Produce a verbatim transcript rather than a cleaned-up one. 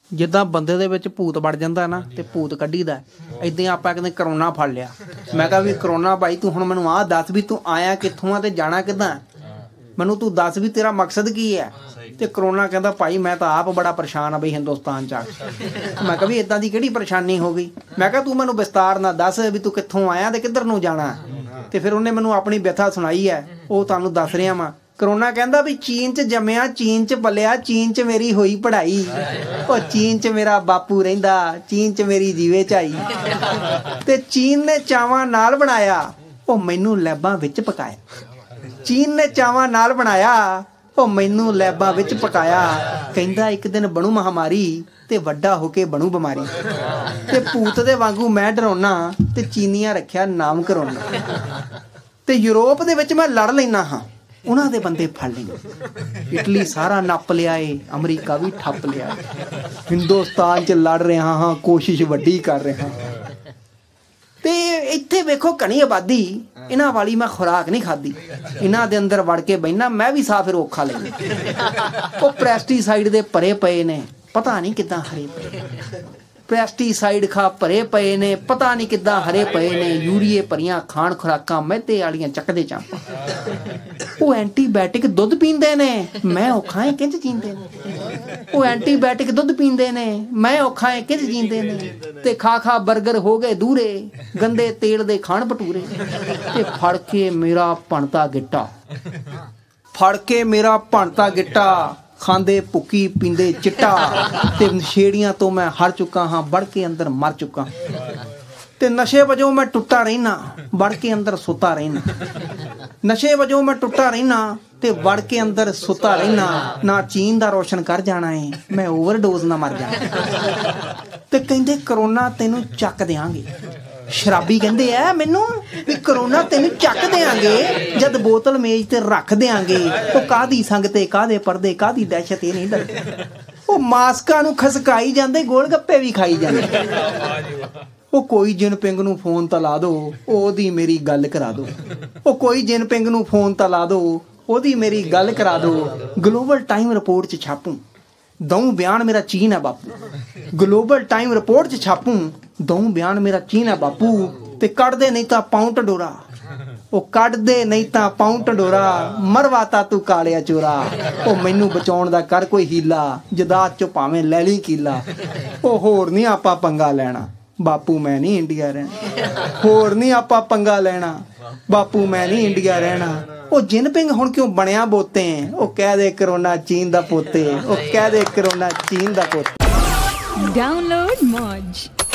ਜਿੱਦਾਂ ਬੰਦੇ ਦੇ ਵਿੱਚ ਭੂਤ ਵੜ ਜਾਂਦਾ ਨਾ ਤੇ ਭੂਤ ਕੱਢੀਦਾ, ਇੱਦਾਂ ਆਪਾਂ ਕਹਿੰਦੇ ਕਰੋਨਾ ਫੜ ਲਿਆ। ਮੈਂ ਕਿਹਾ ਵੀ ਕਰੋਨਾ ਭਾਈ ਤੂੰ ਹੁਣ ਮੈਨੂੰ ਆਹ ਦੱਸ ਵੀ ਤੂੰ ਆਇਆ ਕਿੱਥੋਂ ਆ ਤੇ ਜਾਣਾ ਕਿੱਦਾਂ, ਮੈਨੂੰ ਤੂੰ ਦੱਸ ਵੀ ਤੇਰਾ ਮਕਸਦ ਕੀ ਹੈ। ਤੇ ਕਰੋਨਾ ਕਹਿੰਦਾ ਭਾਈ ਮੈਂ ਤਾਂ ਆਪ ਬੜਾ ਪਰੇਸ਼ਾਨ ਆ ਬਈ ਹਿੰਦੁਸਤਾਨ 'ਚ ਆ ਕੇ। ਮੈਂ ਕਿਹਾ ਵੀ ਇੱਦਾਂ ਦੀ ਕਿਹੜੀ ਪਰੇਸ਼ਾਨੀ ਹੋ ਗਈ। ਮੈਂ ਕਿਹਾ ਤੂੰ ਮੈਨੂੰ ਵਿਸਤਾਰ ਨਾਲ ਦੱਸ ਵੀ ਤੂੰ ਕਿੱਥੋਂ ਆਇਆ ਤੇ ਕਿੱਧਰ ਨੂੰ ਜਾਣਾ। ਤੇ ਫਿਰ ਉਹਨੇ ਮੈਨੂੰ ਆਪਣੀ ਵਿਥਾ ਸੁਣਾਈ ਹੈ, ਉਹ ਤੁਹਾਨੂੰ ਦੱਸ ਰਿਹਾ ਵਾਂ। ਕਰੋਨਾ ਕਹਿੰਦਾ ਵੀ ਚੀਨ 'ਚ ਜੰਮਿਆ, ਚੀਨ 'ਚ ਪਲਿਆ, ਚੀਨ 'ਚ ਮੇਰੀ ਹੋਈ ਪੜ੍ਹਾਈ, ਉਹ ਚੀਨ 'ਚ ਮੇਰਾ ਬਾਪੂ ਰਹਿੰਦਾ, ਚੀਨ 'ਚ ਮੇਰੀ ਜੀਵੇ ਝਾਈ, ਤੇ ਚੀਨ ਨੇ ਚਾਵਾਂ ਨਾਲ ਬਣਾਇਆ, ਉਹ ਮੈਨੂੰ ਲੈਬਾਂ ਵਿੱਚ ਪਕਾਇਆ। ਚੀਨ ਨੇ ਚਾਵਾਂ ਨਾਲ ਬਣਾਇਆ, ਉਹ ਮੈਨੂੰ ਲੈਬਾਂ ਵਿੱਚ ਪਕਾਇਆ। ਕਹਿੰਦਾ ਇੱਕ ਦਿਨ ਬਣੂ ਮਹਾਮਾਰੀ ਤੇ ਵੱਡਾ ਹੋ ਕੇ ਬਣੂ ਬਿਮਾਰੀ, ਤੇ ਭੂਤ ਦੇ ਵਾਂਗੂ ਮੈਂ ਡਰਾਉਣਾ ਤੇ ਚੀਨੀਆਂ ਰੱਖਿਆ ਨਾਮ ਕਰੋਨਾ। ਤੇ ਯੂਰਪ ਦੇ ਵਿੱਚ ਮੈਂ ਲੜ ਲੈਣਾ ਹਾਂ, ਉਹਨਾਂ ਦੇ ਬੰਦੇ ਫੜ ਲੈਣੇ। ਇਟਲੀ ਸਾਰਾ ਨੱਪ ਲਿਆ ਏ, ਅਮਰੀਕਾ ਵੀ ਠੱਪ ਲਿਆ ਏ, ਹਿੰਦੁਸਤਾਨ 'ਚ ਲੜ ਰਿਹਾ ਹਾਂ, ਕੋਸ਼ਿਸ਼ ਵੱਡੀ ਕਰ ਰਿਹਾ। ਤੇ ਇੱਥੇ ਵੇਖੋ ਘਣੀ ਆਬਾਦੀ, ਇਹਨਾਂ ਵਾਲੀ ਮੈਂ ਖੁਰਾਕ ਨਹੀਂ ਖਾਧੀ। ਇਹਨਾਂ ਦੇ ਅੰਦਰ ਵੜ ਕੇ ਬਹਿਣਾ ਮੈਂ ਵੀ ਸਾਹ ਫਿਰ ਔਖਾ ਲੈਣਾ। ਉਹ ਪੈਸਟੀਸਾਈਡ ਦੇ ਭਰੇ ਪਏ ਨੇ, ਪਤਾ ਨਹੀਂ ਕਿੱਦਾਂ ਹਰੇ ਪਏ। ਪੈਸਟੀਸਾਈਡ ਖਾ ਭਰੇ ਪਏ ਨੇ, ਪਤਾ ਨਹੀਂ ਕਿੱਦਾਂ ਹਰੇ ਪਏ ਨੇ। ਯੂਰੀਏ ਭਰੀਆਂ ਖਾਣ ਖੁਰਾਕਾਂ ਮੈਦੇ ਵਾਲੀਆਂ ਚੱਕਦੇ ਚਾਂਪਾਂ। ਉਹ ਐਂਟੀਬਾਇਓਟਿਕ ਦੁੱਧ ਪੀਂਦੇ ਨੇ, ਮੈਂ ਔਖਾ ਏ ਕਿੰਝ ਜੀਂਦੇ ਨੇ। ਉਹ ਐਂਟੀਬਾਇਓਟਿਕ ਦੁੱਧ ਪੀਂਦੇ ਨੇ, ਮੈਂ ਔਖਾ ਏ ਕਿੰਝ ਜੀਂਦੇ ਨੇ। ਤੇ ਖਾ ਖਾ ਬਰਗਰ ਹੋ ਗਏ ਦੂਰੇ, ਗੰਦੇ ਤੇਲ ਦੇ ਖਾਣ ਭਟੂਰੇ। ਤੇ ਫੜ ਕੇ ਮੇਰਾ ਭਣਤਾ ਗਿੱਟਾ, ਫੜ ਕੇ ਮੇਰਾ ਭਣਤਾ ਗਿੱਟਾ, ਖਾਂਦੇ ਭੁੱਕੀ ਪੀਂਦੇ ਚਿੱਟਾ। ਤੇ ਨਸ਼ੇੜੀਆਂ ਤੋਂ ਮੈਂ ਹਰ ਚੁੱਕਾ ਹਾਂ, ਵੜ ਕੇ ਅੰਦਰ ਮਰ ਚੁੱਕਾ। ਤੇ ਨਸ਼ੇ ਵਜੋਂ ਮੈਂ ਟੁੱਟਾ ਰਹਿਣਾ, ਵੜ ਕੇ ਅੰਦਰ ਸੁੱਤਾ ਰਹਿਣਾ। ਨਸ਼ੇ ਵਜੋਂ ਮੈਂ ਟੁੱਟਾ ਰਹਿਣਾ ਤੇ ਵੜ ਕੇ ਅੰਦਰ ਸੁੱਤਾ ਰਹਿਣਾ। ਨਾ ਚੀਨ ਦਾ ਰੋਸ਼ਨ ਕਰ ਜਾਣਾ ਏ, ਮੈਂ ਓਵਰਡੋਜ਼ ਨਾ ਮਰ ਜਾਣਾ। ਤੇ ਕਹਿੰਦੇ ਕਰੋਨਾ ਤੈਨੂੰ ਚੱਕ ਦਿਆਂਗੇ। ਸ਼ਰਾਬੀ ਕਹਿੰਦੇ ਆ ਮੈਨੂੰ ਵੀ ਕਰੋਨਾ ਤੈਨੂੰ ਚੱਕ ਦਿਆਂਗੇ, ਜਦ ਬੋਤਲ ਮੇਜ਼ ਤੇ ਰੱਖ ਦਿਆਂਗੇ। ਉਹ ਕਾਹਦੀ ਸੰਗ ਤੇ ਕਾਹਦੇ ਪਰਦੇ, ਕਾਹਦੀ ਦਹਿਸ਼ਤ, ਇਹ ਨਹੀਂ ਡਰਦੇ। ਉਹ ਮਾਸਕਾਂ ਨੂੰ ਖਸਕਾਈ ਜਾਂਦੇ, ਗੋਲ ਗੱਪੇ ਵੀ ਖਾਈ ਜਾਂਦੇ। ਉਹ ਕੋਈ ਜਿਨਪਿੰਗ ਨੂੰ ਫੋਨ ਤਾਂ ਲਾ ਦੋ, ਉਹਦੀ ਮੇਰੀ ਗੱਲ ਕਰਾ ਦੋ। ਉਹ ਕੋਈ ਜਿਨਪਿੰਗ ਨੂੰ ਫੋਨ ਤਾਂ ਲਾ ਦੋ, ਉਹਦੀ ਮੇਰੀ ਗੱਲ ਕਰਾ ਦੋ। ਗਲੋਬਲ ਟਾਈਮ ਰਿਪੋਰਟ 'ਚ ਛਾਪੂ ਦਊਂ ਬਿਆਨ ਮੇਰਾ ਚੀਨ ਹੈ ਬਾਪੂ। ਗਲੋਬਲ ਟਾਈਮ ਰਿਪੋਰਟ 'ਚ ਛਾਪੂ ਦਊਂ ਬਿਆਨ ਮੇਰਾ ਚੀਨ ਹੈ ਬਾਪੂ। ਤੇ ਕੱਢਦੇ ਨਹੀਂ ਤਾਂ ਪਾਉਂ ਢੰਡੋਰਾ, ਉਹ ਕੱਢਦੇ ਨਹੀਂ ਤਾਂ ਪਾਉਂ ਢੰਡੋਰਾ। ਮਰਵਾਤਾ ਤੂੰ ਕਾਲਿਆ ਚੋਰਾ, ਉਹ ਮੈਨੂੰ ਬਚਾਉਣ ਦਾ ਕਰ ਕੋਈ ਹੀਲਾ। ਜਦਾਦ 'ਚੋਂ ਭਾਵੇਂ ਲੈ ਲਈ ਕੀਲਾ। ਉਹ ਹੋਰ ਨਹੀਂ ਆਪਾਂ ਪੰਗਾ ਲੈਣਾ ਬਾਪੂ, ਮੈਂ ਨਹੀਂ ਇੰਡੀਆ ਰਹਿਣਾ। ਹੋਰ ਨਹੀਂ ਆਪਾਂ ਪੰਗਾ ਲੈਣਾ ਬਾਪੂ, ਮੈਂ ਨਹੀਂ ਇੰਡੀਆ ਰਹਿਣਾ। ਉਹ ਜਿਨਪਿੰਗ ਹੁਣ ਕਿਉਂ ਬਣਿਆ ਬੋਤੇ, ਉਹ ਕਹਿ ਦੇ ਕਰੋਨਾ ਚੀਨ ਦਾ ਪੋਤੇ, ਉਹ ਕਹਿ ਦੇ ਕਰੋਨਾ ਚੀਨ ਦਾ ਪੋਤੇ। Download Moj।